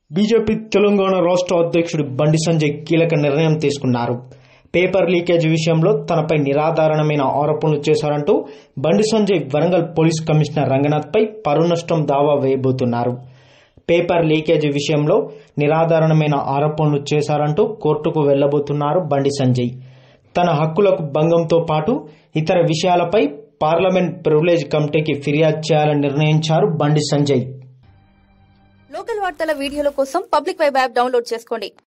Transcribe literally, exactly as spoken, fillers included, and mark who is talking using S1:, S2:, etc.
S1: BJP Telangana రాష్ట్ర అధ్యక్షుడు బండి సంజయ్ కీలక నిర్ణయం తీసుకున్నారు. పేపర్ లీకేజ్ విషయంలో తనపై నిరాధారణమైన ఆరోపణలు చేశారంటూ బండి సంజయ్ వరంగల్ పోలీస్ కమిషనర్ రంగనాథ్ పై పరువు నష్టం దావా వేయబోతున్నారు. పేపర్ లీకేజ్ విషయంలో నిరాధారణమైన ఆరోపణలు చేశారంటూ కోర్టుకు వెళ్లబోతున్నారు బండి సంజయ్. తన హక్కులకు భంగంతో పాటు ఇతర విషయాలపై పార్లమెంట్ ప్రివిలేజ్ కమిటీకి ఫిర్యాదు చేయాలని నిర్ణయించారు బండి సంజయ్.
S2: లోకల్ వార్తల వీడియోల కోసం పబ్లిక్ వెబ్ యాప్ డౌన్లోడ్ చేసుకోండి.